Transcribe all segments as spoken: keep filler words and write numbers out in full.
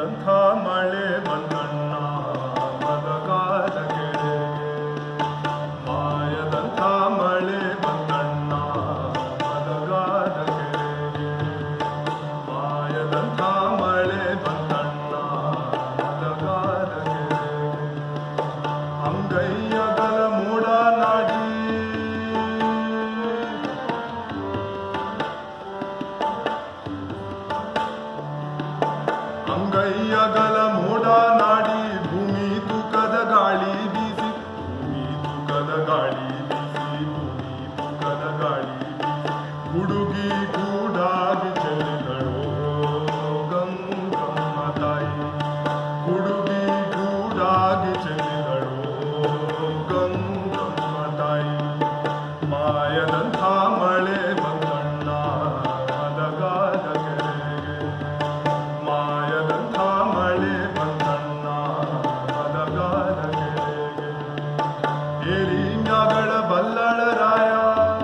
ಮಾಯದಂಥ ಮಳೆ ಬಂದಣ್ಣ ಮದಗಾದ ಕೆರೆಗೆ, ಮಾಯದಂಥ ಮಳೆ ಬಂದಣ್ಣ ಮದಗಾದ ಕೆರೆಗೆ, ಮಾಯದಂಥ ಮಳೆ ಬಂದಣ್ಣ ಮದಗಾದ ಕೆರೆಗೆ. ಅಂಗೈಯಗಲ ಮೂಡ ನಾಡಿ ಅಂಗೈಯಗಲ ಮೋಡ ನಾಡಿ ಭೂಮಿ ತೂಕದ ಗಾಳಿ ಬೀಸಿ, ಭೂಮಿ ತೂಕದ ಗಾಳಿ ಬೀಸಿ, ಭೂಮಿ ತೂಕದ ಗಾಳಿ ಬೀಸಿ, ಹುಡುಗಿ ಗೂಡಾಗಿ ಚೆಲ್ಲಿದಳು ಗಂಗಮ್ಮ ತಾಯಿ, ಹುಡುಗಿ ಗೂಡಾಗಿ ಚೆಲ್ಲಿದಳು ಗಂಗಮ್ಮ ತಾಯಿ. ಮಾಯದಂಥ ಮಳೆ ಬಂದಣ್ಣ ಮದಗಾದ ಕೆರೆಗೆ, ಮಾಯದಂಥ ಮಳೆ ಬಂದಣ್ಣ ಮದಗಾದ ಕೆರೆಗೆ. ಏರಿ ಮ್ಯಾಗಳ ಬಲ್ಲಳರಾಯ,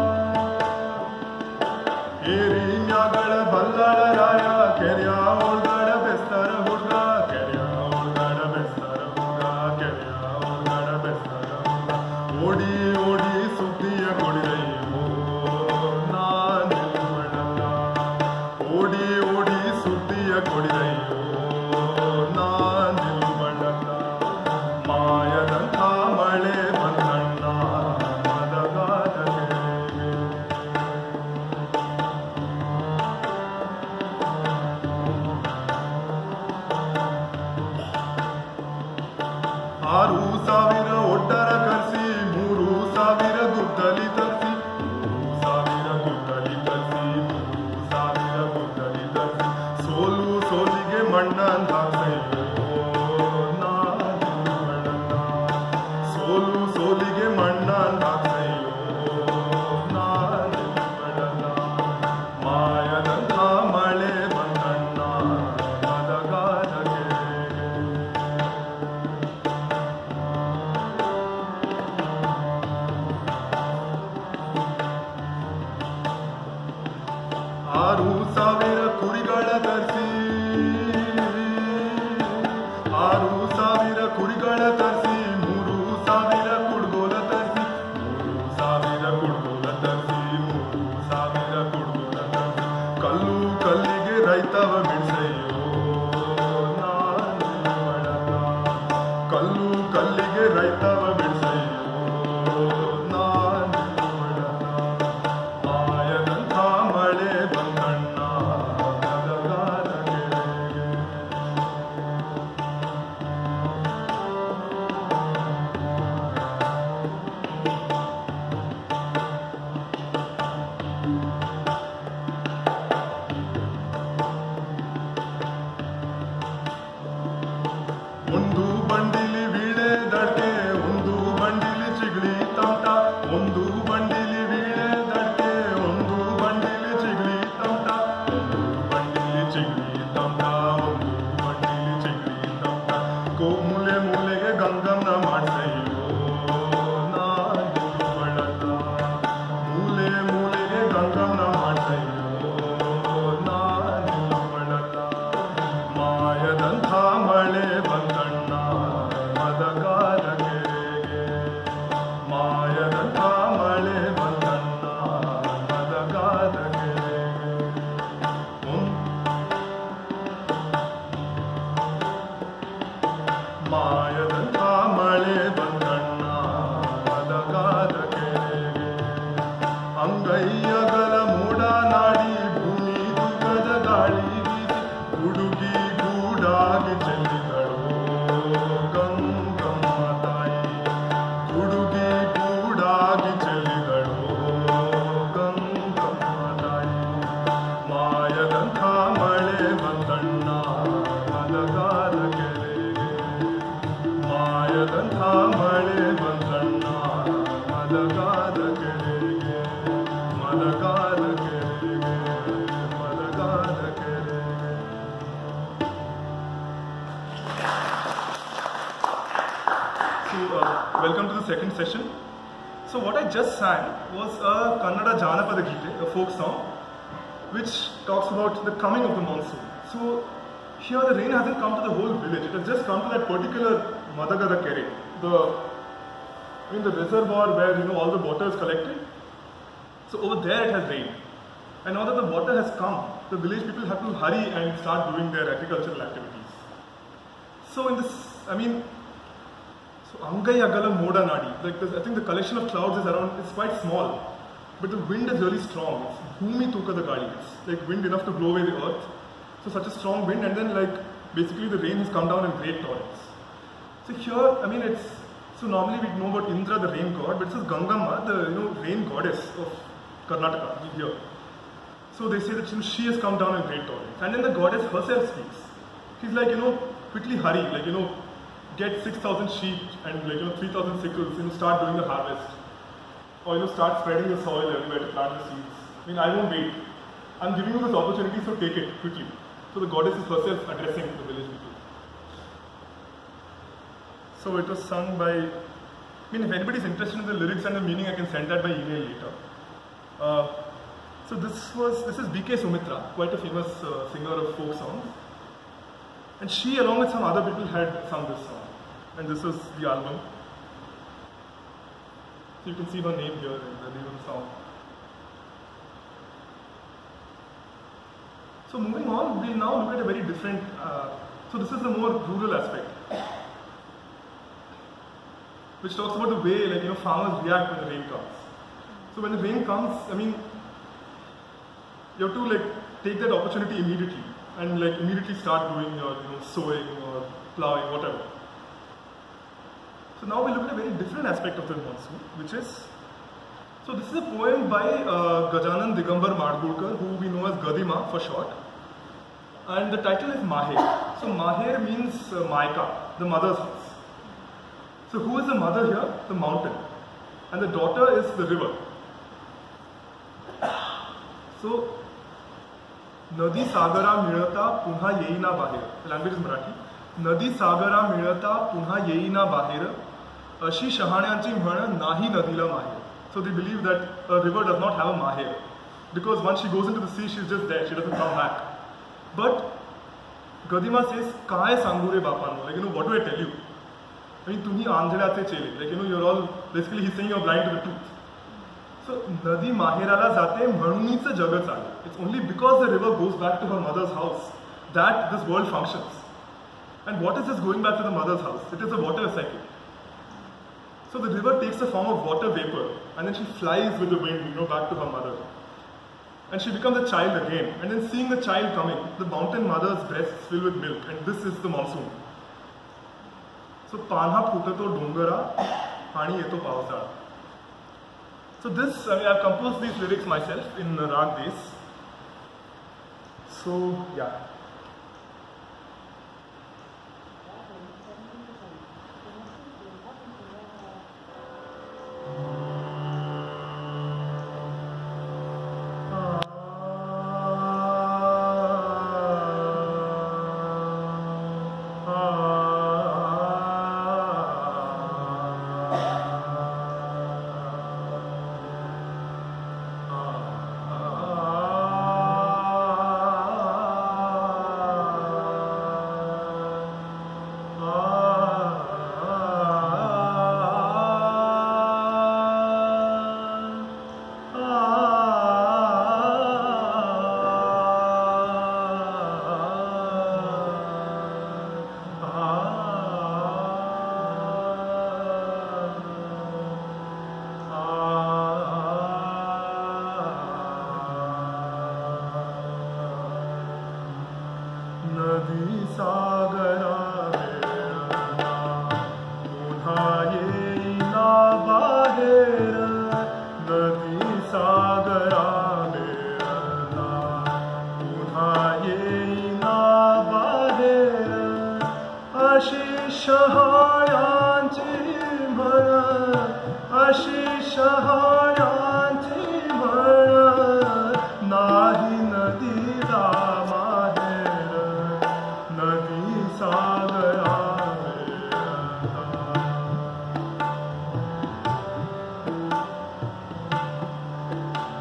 ಏರಿ ಮ್ಯಾಗಳ ಬಲ್ಲಳರಾಯ, ಕೆರೆಯ ಒಳಗಡ ಬೆಸ್ತರ ಹುಡುಗ, ಕೆರೆಯ ಒಳಗಡ ಬೆಸ್ತರ ಹುಡುಗ, ಕೆರೆಯ ಒಳಗಡ ಬೆಸ್ತರ ಹುಡುಗ. ಓಡಿ ಓಡಿ ಸುದ್ದಿಯ ಕೊಡಿದೆಯೋ ನಾನಿಲ್ವಳಲ್ಲ, ಓಡಿ ಓಡಿ ಸುದ್ದಿಯ ಕೊಡಿದೆಯೋ ನಾನಿಲ್ವಳಲ್ಲ. ಮಾಯದಂಥ ಮಳೆ ಬಂದಣ್ಣ ಮದಗಾದ ಕೆರೆಗೆ. ಆರು ಸಾವಿರ ಒಡ್ಡರ ಕರ್ಸಿ, ಮೂರು ಸಾವಿರ ಗುದ್ದಲಿ ತರಿಸಿ, ಮೂರು ಸಾವಿರ ಗುದ್ದಲಿ ತರಿಸಿ, ಮೂರು ಸಾವಿರ ಗುದ್ದಲಿ ತರಿಸಿ, ಸೋಲು ಸೋಲಿಗೆ ಮಣ್ಣಂತಾಗ್ಸೆಯೋ ನಾನಿಲ್ವಳಲ್ಲ, ಸೋಲು ಸೋಲಿಗೆ ಮಣ್ಣಂತಾಗ್ಸೆಯೋ ನಾನಿಲ್ವಳಲ್ಲ. ಮಾಯದಂಥ ಮಳೆ ಬಂದಣ್ಣ ಮದಗಾದ ಕೆರೆಗೆ. ಆರು ಸಾವಿರ ಕುರಿಗಳ ತರಿಸಿ, ಆರು ಸಾವಿರ ಕುರಿಗಳ ತರಿಸಿ, ಮೂರು ಸಾವಿರ ಕುಡ್ಗೋಲ ತರಿಸಿ, ಮೂರು ಸಾವಿರ ಕುಡ್ಗೋಲ ತರಿಸಿ, ಮೂರು ಸಾವಿರ ಕುಡ್ಗೋಲ ತರಿಸಿ, ಕಲ್ಲು ಕಲ್ಲಿಗೆ ರೈತವ ಬಿಡ್ಸೆಯೋ ನಾನಿಲ್ವಳಲ್ಲ, ಕಲ್ಲು ಕಲ್ಲಿಗೆ ರೈತವ ಬಿಡ್ಸೆಯೋ ನಾನಿಲ್ವಳಲ್ಲ. ಮಾಯದಂಥ ಮಳೆ ಬಂದಣ್ಣ ಮದಗಾದ ಕೆರೆಗೆ. ಒಂದು ಬಂಡಿಲಿ ವೀಳೆ ದಡ್ಕೆ, ಒಂದು ಬಂಡಿಲಿ ಚಿಗಳಿ ತಮಟ, ಒಂದು ಬಂಡಿಲಿ ವೀಳೆ ದಡ್ಕೆ, ಒಂದು ಬಂಡಿಲಿ ಚಿಗಳಿ ತಮಟ, ಒಂದು ಬಂಡಿಲಿ ಚಿಗಳಿ ತಮಟ, ಒಂದು ಬಂಡಿಲಿ ಚಿಗಳಿ ತಮಟ. ಕೋ ಮೂಲೆ ಮೂಲೆಗೆ ಗಂಗನ್ನ ಮಾಡ್ಸೆಯೋ ನಾನಿಲ್ವಳಲ್ಲ, ಮೂಲೆ ಮೂಲೆಗೆ ಗಂಗನ್ನ ಮಾಡ್ಸೆಯೋ ನಾನಿಲ್ವಳಲ್ಲ. ಮಾಯದಂಥ ಮಳೆ ಬಂದಣ್ಣ ಮದಗಾದ ಕೆರೆಗೆ, ಮಾಯದಂಥ ಮಳೆ ಬಂದಣ್ಣ ಮದಗಾದ ಕೆರೆಗೆ. ಮಾಯದಂಥ ಮಳೆ ಬಂದಣ್ಣ ಮದಗಾದ ಕೆರೆಗೆ. ಅಂಗೈಯಗಲ ಮೂಡ ನಾಡಿ ಭೂಮಿ ತೂಕದ ಗಾಳಿ ಬೀಸಿ, ಹುಡುಗಿ ಗೂಡಾಗಿ ಚೆಲ್ಲಿದಳು ಗಂಗಮ್ಮ ತಾಯಿ, ಹುಡುಗಿ ಗೂಡಾಗಿ ಚೆಲ್ಲಿದಳು ಗಂಗಮ್ಮ ತಾಯಿ. ಮಾಯದಂಥ ಮಳೆ ಬಂದಣ್ಣ ಮದಗಾದ ಕೆರೆಗೆ, ಮಾಯದಂಥ ಮಳೆ ಬಂದಣ್ಣ ಮದಗಾದ ಕೆರೆಗೆ, ಮದಗಾದ ಕೆರೆಗೆ, ಮದಗಾದ ಕೆರೆಗೆ. So, uh, welcome to the second session. So what I just sang was a Kannada Jaanapada geethe, a folk song, which talks about the coming of the monsoon. So here the rain hasn't come to the whole village. It has just come to that particular Madagada Kere, the I mean the reservoir where you know all the water is collected. So over there it has rained. And now that the water has come, the village people have to hurry and start doing their agricultural activities. So in this, I mean, so Angai Agala Moda Nadi, like this, I think the collection of clouds is around, it's quite small, but the wind is really strong. It's Bhumi Tuka the Gadi, it's like wind enough to blow away the earth. So such a strong wind, and then like basically the rain has come down in great torrents. So here, I mean, it's, so normally we know about Indra, the rain god, but this is Gangamma, the you know rain goddess of Karnataka, here. So they say that you know, she has come down in great torrents. And then the goddess herself speaks. She's like, you know, quickly hurry, like, you know, get six thousand sheep and like, you know, three thousand sickles, you know, start doing the harvest. Or, you know, start spreading the soil everywhere to plant the seeds. I mean, I won't wait. I'm giving you this opportunity, so take it quickly. So the goddess is herself addressing the village people. So it was sung by, I mean, if anybody's interested in the lyrics and the meaning, I can send that by email later. Uh, So this was, this is B K Sumitra, quite a famous uh, singer of folk songs. And she along with some other people had sung this song. And this was the album. So you can see her name here in the name of the song. So moving on, we'll now look at a very different, uh, so this is the more rural aspect. Which talks about the way like, you know, farmers react when the rain comes. So when the rain comes, I mean, you have to like take that opportunity immediately and like immediately start doing your you know sowing or plowing, whatever. So now we look at a very different aspect of the monsoon, which is, so this is a poem by uh, Gajanan, Digambar, Madgulkar, who we know as GaDiMa for short. And the title is Maaher. So Maaher means uh, Maika, the mother's house. So who is the mother here? The mountain. And the daughter is the river. So Nadi Sagara Milata Punha Yeina Baher. The language is Marathi. Nadi Sagara Milata Punha Yeina Baher. Ashi Shahanyanchi Mhana Nahi Nadila Maaher. So they believe that a river does not have a Maaher. Because once she goes into the sea, she's just there, she doesn't come back. But GaDiMa says, Kai Sangure Bapano. Like, you know, what do I tell you? I mean, Tumhi Andhirate Chele. Like, you know, you're all, basically he's saying you're blind to the tooth. So, Nadi Maherala Zate Mhanunitsa Jagat Sale. It's only because the river goes back to her mother's house that this world functions. And what is this going back to the mother's house? It is a water cycle. So the river takes the form of water vapor and then she flies with the wind, you know, back to her mother. And she becomes a child again. And then seeing the child coming, the mountain mother's breasts fill with milk, and this is the monsoon. So, Panha Putato Dongara, Pani Eto Pavasara. So this, I mean, I've composed these lyrics myself in Raag Des. So, yeah.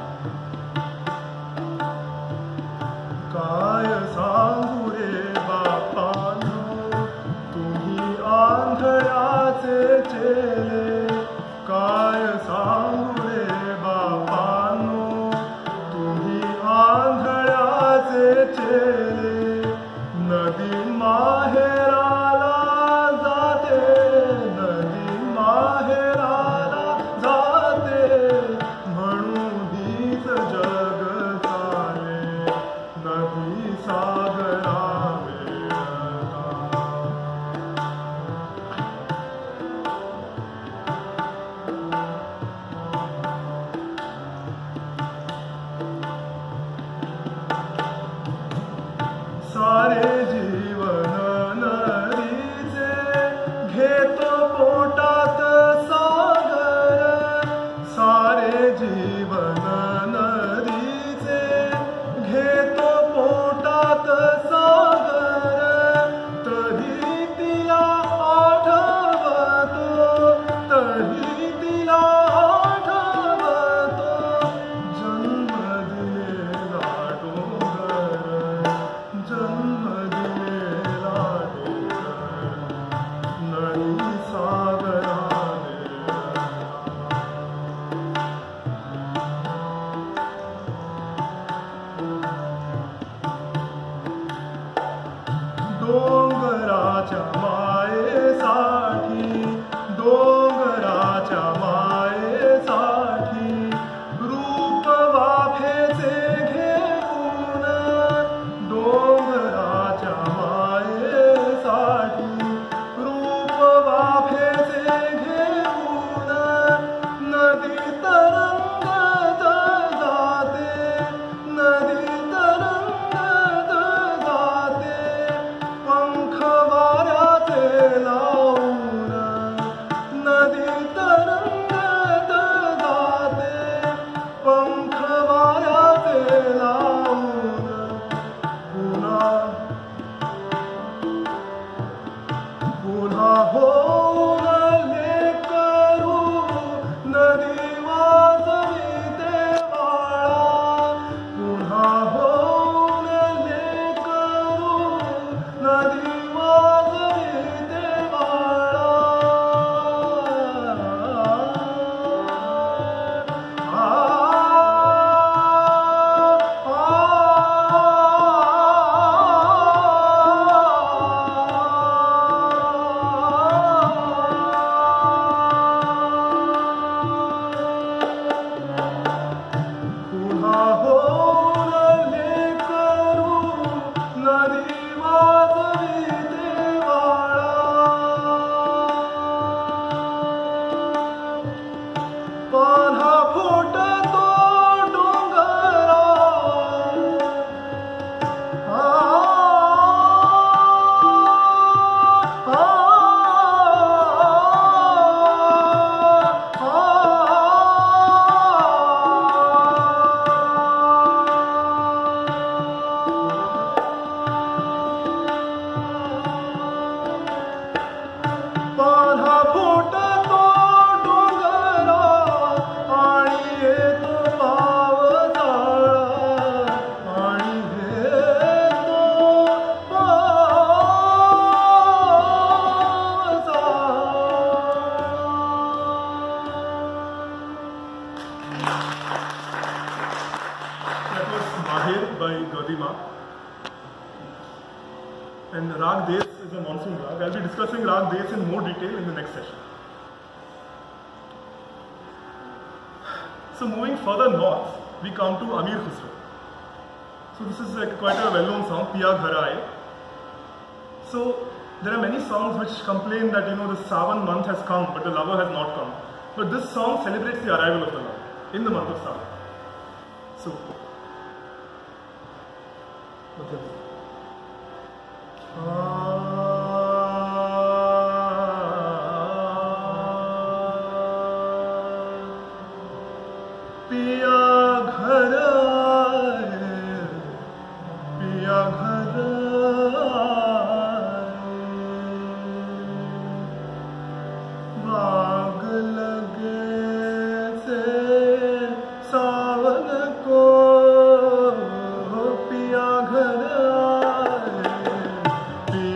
Bye. सारे जीवन नदीचे घेतो पोटात सागर, सारे जीवन नदीचे घेतो पोटात सागर, तरी तिला आठवतो, तरी तिला आठवतो जन्म दिलेला डोंगर, जन्म दिलेला डोंगर नदी सागराने. डोंगराच्या मायेसाठी, डोंगराच्या मायेसाठी रूप वाफेचे घेऊन, डोंगराच्या मायेसाठी रूप वाफेचे घेऊन नदी तरंगत जाते, नदी तरंगत जाते पंख वाऱ्याचे लावून, नदी तरंगत जाते पंख वाऱ्याचे लावून. पुन्हा पुन्हा होऊन लेकरू नदी वाजविते वाळा, पुन्हा होऊन लेकरू नदी वाजविते वाळा. आ, पुन्हा होऊन लेकरू नदी वाजविते वाळा. पान्हा फुटतो डोंगरा, आ, आ, पान्हा फुटतो डोंगरा आणि येतो पावसाळा, आणि येतो पावसाळा. That was Maaher by GaDiMa. And Raag Des is a monsoon rag. I'll be discussing Raag Des in more detail in the next session. So moving further north, we come to Amir Khusro. So this is like quite a well-known song, Piya, ghar, aaye. So there are many songs which complain that, you know, the Sawan month has come, but the lover has not come. But this song celebrates the arrival of the lover in the month of Sawan. So, what else? पिया घर आए, पिया घर आए, राग लगे से सावन को, पिया घर आए, पिया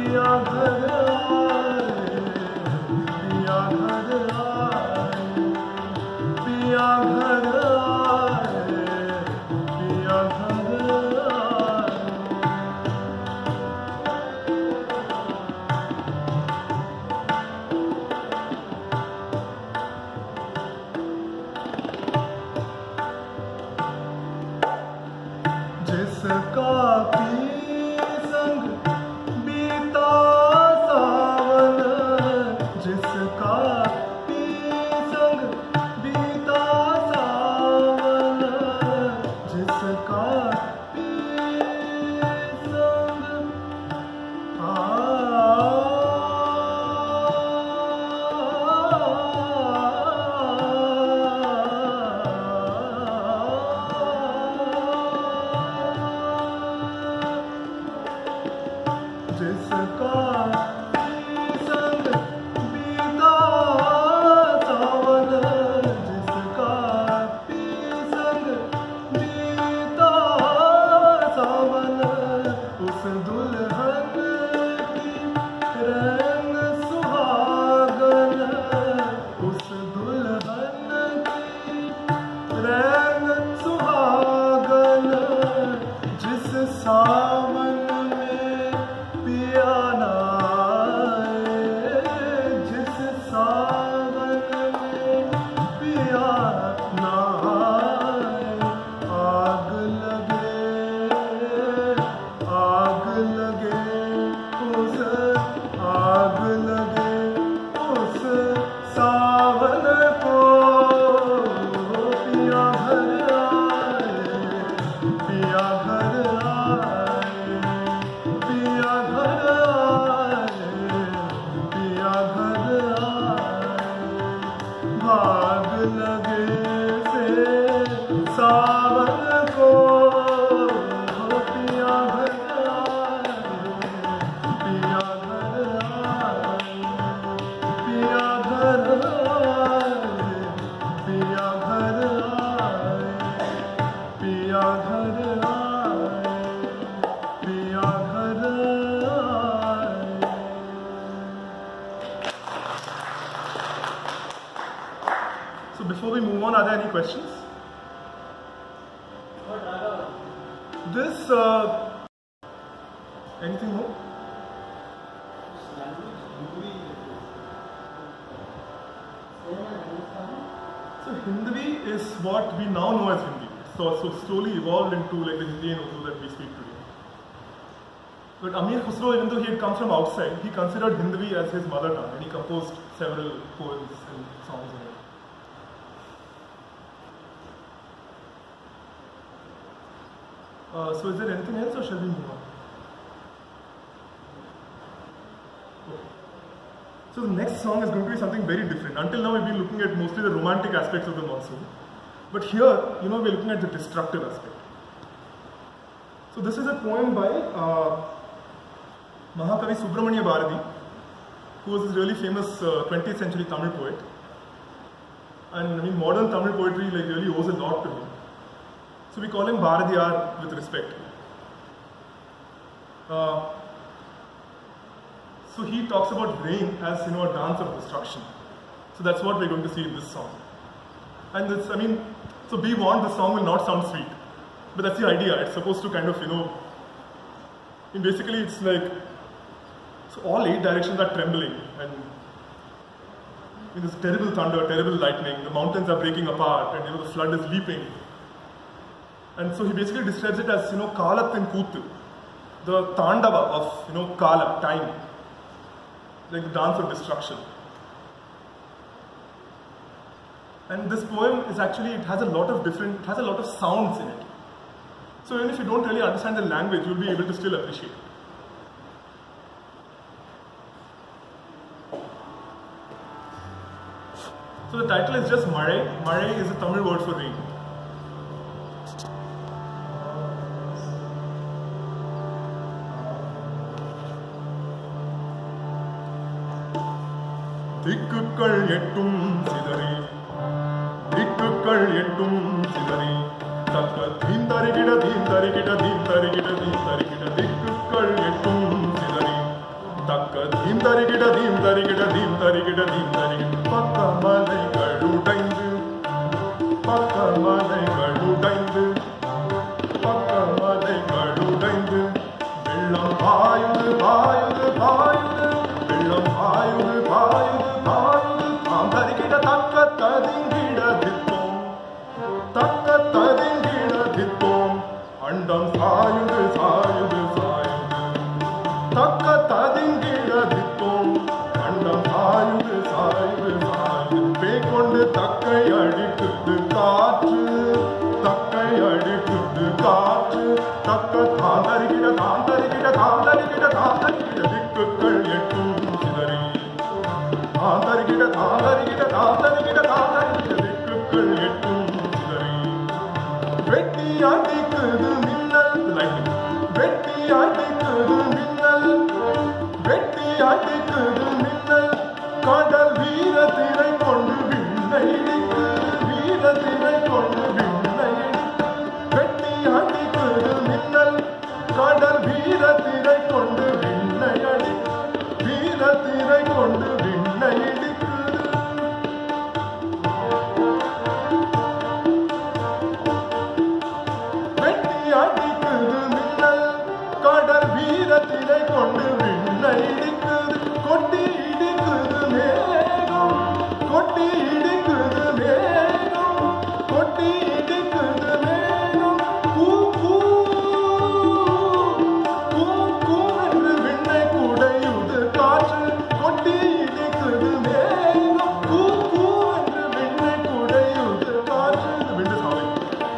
Questions? This, uh, anything more? So Hindi is what we now know as Hindi. So, so slowly evolved into like the Hindi and Urdu that we speak today. But Amir Khusro, even though he had come from outside, he considered Hindi as his mother tongue, and he composed several poems and songs in it. Uh, so is there anything else or shall we move on? Okay. So the next song is going to be something very different. Until now we've been looking at mostly the romantic aspects of the monsoon. But here, you know, we're looking at the destructive aspect. So this is a poem by uh, Mahakavi Subramania Bharathi, who was this really famous uh, twentieth century Tamil poet. And I mean, modern Tamil poetry like really owes a lot to him. So we call him Bharatiyar with respect. Uh, so he talks about rain as, you know, a dance of destruction. So that's what we're going to see in this song. And it's, I mean, so be warned, the song will not sound sweet. But that's the idea. It's supposed to kind of, you know, I mean, basically it's like, so all eight directions are trembling, and I mean, there's terrible thunder, terrible lightning, the mountains are breaking apart, and you know, the flood is leaping. And so he basically describes it as, you know, Kalat and Kuthu, the Tandava of, you know, Kala, time, like the dance of destruction. And this poem is actually, it has a lot of different, it has a lot of sounds in it. So even if you don't really understand the language, you'll be able to still appreciate it. So the title is just Malé. Malé is a Tamil word for rain. திக்குக்கள் எட்டும் சிதறி திக்குக்கள் எட்டும் சிதறி தக்க தீந்தரிகிட தீந்தரிகிட தீந்தரிகிட தீந்தரிகிட திக்குக்கள் எட்டும் சிதறி Takka dheem tarigida dheem tarigida dheem tarigida dheem tarigida Pakka malaigalu udaindu Pakka malaigalu udaindu Pakka malaigalu udaindu Vellam paayudu paayudu paayudu Vellam paayudu paayudu paayudu Tham tarigida takka tadingida dittom Takka tadingida dittom Andam saayudu saayudu saayudu Takka tadingida dittom Andam saayudu saayudu saayudu Pekondu takkai adikkudu kaatru Takkai adikkudu kaatru Takka thaandarigida thaandarigida thaandarigida thaandarigida Dikkukal ettum sidari Thaandarigida thaandarigida thaandarigida thaandarigida Dikkukal ettum sidari Vetti adikkudu minnal lightning Vetti adikkudu minnal Vetti adikkudu minnal Kadal veerathilai kondu vinnai idikku veerathilai kondu vinnai idikku Vetti adikkudu minnal Kadal veerathilai kondu vinnai idikku veerathilai kondu vinnai idikku Vetti adikkudu minnal Kadal veerathilai kondu vinnai idikku Kotti idikkudu மேகம் கொட்டி இடிக்குது மேகம் கொட்டி இடிக்குது மேகம் கூ கூ கூ கூ என்று விண்ணை குடையுது காற்று கொட்டி இடிக்குது மேகம் கூ கூ என்று விண்ணை குடையுது காற்று The wind is howling.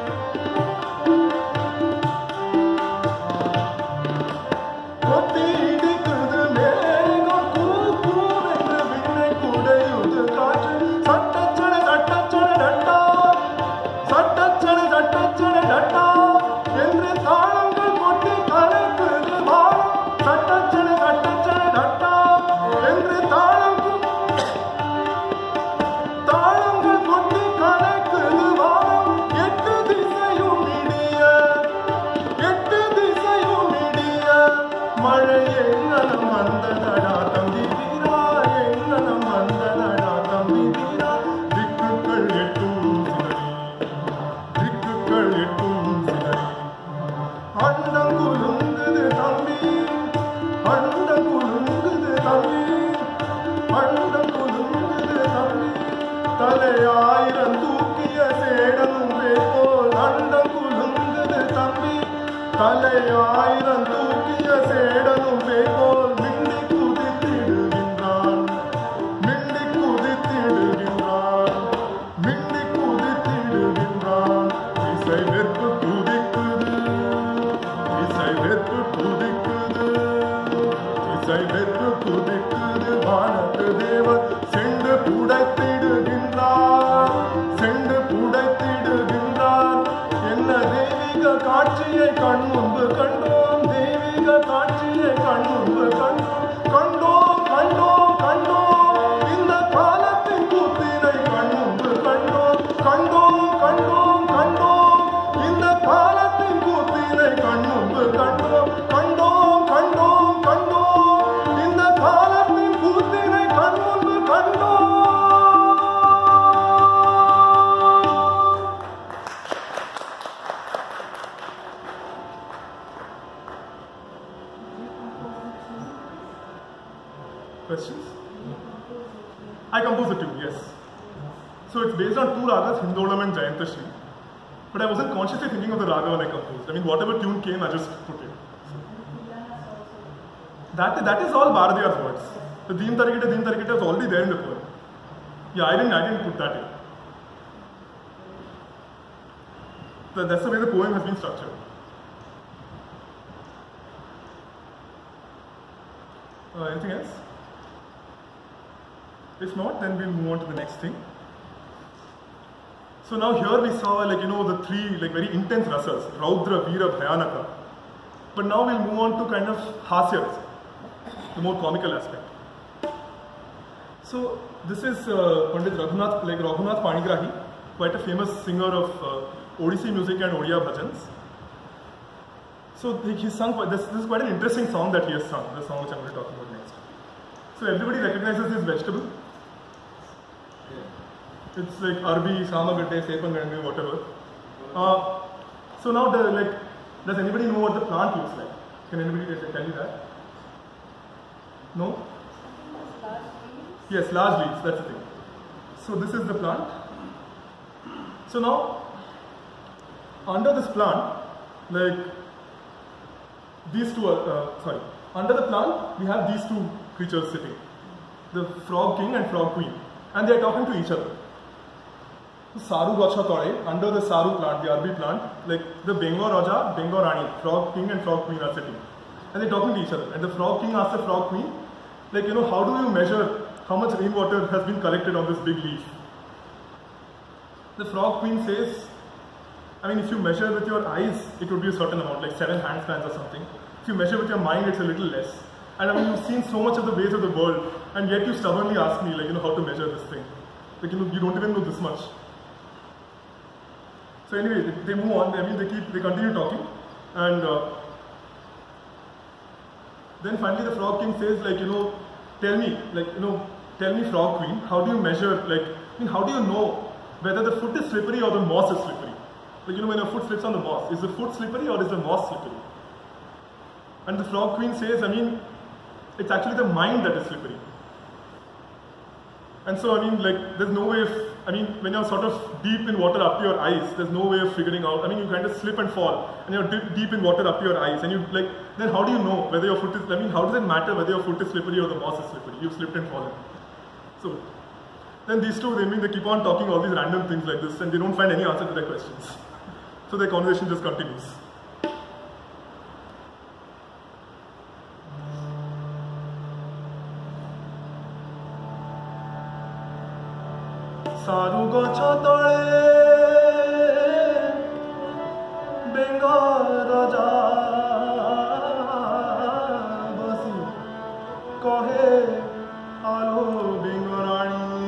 கொட்டி இடிக்குது மேகம் கூ கூ என்று விண்ணை குடையுது காற்று சட்டச்சட சட்டச்சட டட்டா சட்டச்சட சட்டச்சட டட்டா என்று தாளங்கள் கொட்டி கலக்குது வானம் சட்டச்சட சட்டச்சட டட்டா என்று தாளங்கள் தாளங்கள் கொட்டி கலக்குது வானம் எட்டு திசையும் இடிய எட்டு திசையும் இடிய மழை எங்கனம் வந்ததடா தம்பி வீரா எங்கனம் வந்ததடா தம்பி வீரா திக்குகள் எட்டும் சிதறி திக்குகள் எட்டும் சிதறி அண்டம் குலுங்குது தம்பி அண்டம் குலுங்குது தம்பி அண்டம் குலுங்குது தம்பி தலையாயிரம் தூக்கிய சேடனும் வேப்போல் அண்டம் குலுங்குது தம்பி தலையாயிரம் தூக்கிய சேடனும் வேப்போல் மின்னி குதித்திடுகின்றான் மின்னி குதித்திடுகின்றான் மின்னி குதித்திடுகின்றான் இசை வெறுப்பு குதிக்குது இசை வெறுப்பு குதிக்குது இசை வெறுப்பு குதிக்குது வானத்து தேவர் சென்று புடைத்திடுகின்றார் சென்று புடைத்திடுகின்றார் என்ன தெய்வீக காட்சியை கண் முன்பு கண்டோம் தெய்வீக காட்சியை கண் முன்பு கண்டோம் கண்டோம் கண்டோம் கண்டோம் இந்த காலத்தின் கூத்தினை கண் முன்பு கண்டோம் கண்டோம் கண்டோம் கண்டோம் இந்த காலத்தின் கூத்தினை கண் முன்பு கண்டோம் கண்டோம் கண்டோம் கண்டோம் இந்த காலத்தின் கூத்தினை கண் முன்பு கண்டோம் Questions? I composed the tune, yes. So it's based on two ragas, Hindolam and Jayanthashree. But I wasn't consciously thinking of the raga when I composed. I mean, whatever tune came, I just put it. That, that is all Bharatiya's words. The Deem Tarigita, Deem Tarigita is already there in the poem. Yeah, I didn't, I didn't put that in. So that's the way the poem has been structured. Uh, anything else? If not, then we'll move on to the next thing. So now here we saw, like, you know, the three like very intense rasas, Raudra, Veera, Bhayanaka. But now we'll move on to kind of hasya, the more comical aspect. So this is uh, Pandit Raghunath, like Raghunath Panigrahi, quite a famous singer of uh, Odissi music and Odia bhajans. So he, he sung, this, this is quite an interesting song that he has sung, the song which I'm going to talk about next. So everybody recognizes this vegetable. It's like Arbi, Samagatte, Sepangandu, whatever. Uh, so now, the, like, does anybody know what the plant looks like? Can anybody tell me that? No? Yes, large leaves, that's the thing. So this is the plant. So now, under this plant, like, these two are, uh, sorry, under the plant, we have these two creatures sitting. The frog king and frog queen. And they are talking to each other. Saru Gacha Tore, under the Saru plant, the Arbi plant, like the Bengal Raja, Bengal Rani, frog king and frog queen are sitting. And they're talking to each other. And the frog king asks the frog queen, like, you know, how do you measure how much rainwater has been collected on this big leaf? The frog queen says, I mean, if you measure with your eyes, it would be a certain amount, like seven handspans or something. If you measure with your mind, it's a little less. And I mean, you've seen so much of the ways of the world, and yet you stubbornly ask me, like, you know, how to measure this thing. Like, you know, you don't even know this much. So anyway, they, they move on. I mean, they keep, they continue talking, and uh, then finally the frog king says, like, you know, tell me, like, you know, tell me, frog queen, how do you measure, like, I mean, how do you know whether the foot is slippery or the moss is slippery? Like, you know, when your foot slips on the moss, is the foot slippery or is the moss slippery? And the frog queen says, I mean, it's actually the mind that is slippery. And so, I mean, like, there's no way of, I mean, when you're sort of deep in water up to your eyes, there's no way of figuring out, I mean, you kind of slip and fall, and you're deep, deep in water up to your eyes, and you, like, then how do you know whether your foot is, I mean, how does it matter whether your foot is slippery or the moss is slippery? You've slipped and fallen. So, then these two, they mean, they keep on talking all these random things like this, and they don't find any answer to their questions. So their conversation just continues. Saru Gacha Tore, Bengal